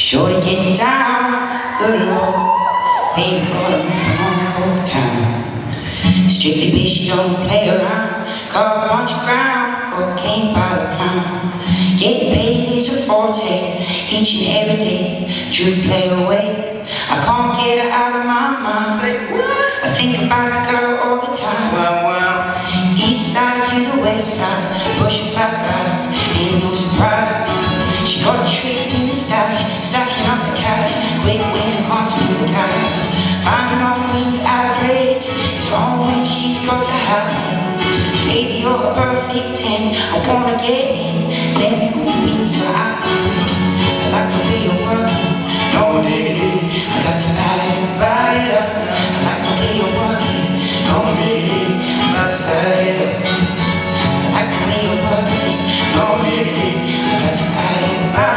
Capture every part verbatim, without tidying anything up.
Shorty get down, good Lord, baby caught him on overtime. Strictly bitch, she don't play around. Call a bunch of ground, cocaine by the pound. Getting paid is a forte, each and every day. True play away, I can't get her out of my mind. Say what? I think about the girl all the time. Wow, wow. East side to the west side, pushing flat rides, ain't no surprise. She got tricks in the stash, stacking up the cash, quick when it comes to the cash. By no means average, it's all when she's got to have it. Baby, you're a perfect ten, I wanna get in, let me move in so I can win. I like the way you're working, no diggity, I got to buy it, buy it up. I like the way you're working, no diggity, I got to buy it up. I like the way you're working, no diggity, I got to buy it.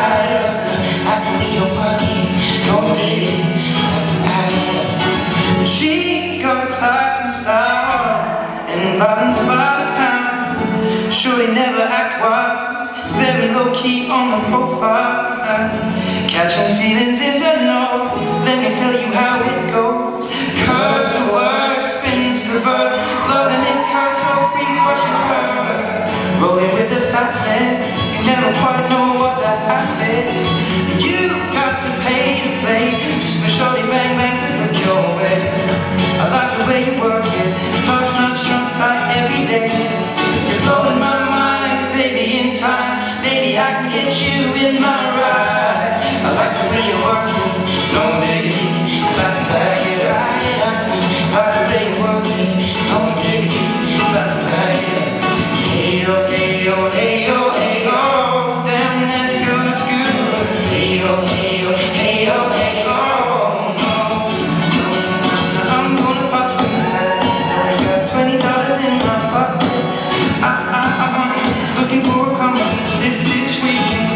She's got a class and style, and balance by the pound. Surely never act wild, very low key on the profile. Catching feelings is a no, let me tell you how it goes. Curves the word, spins the verb, loving it curves so free, watching her rolling with the fatness. You never quite know what that happens. You got to pay to play, just for shorty bang bang to look your way. I like the way you work it, top notch, trump tight every day. You're blowing my mind, baby, in time. Maybe I can get you in my ride. I like the way you work it, no diggity, I like to back it up. I like the way you work it, no diggity, I like to back it up. Hey yo, hey yo, hey yo, hey yo, damn that girl looks good. Hey yo, hey yo, hey yo, hey yo. twenty dollars in my pocket. I, I, I'm looking for a come. This is sweet.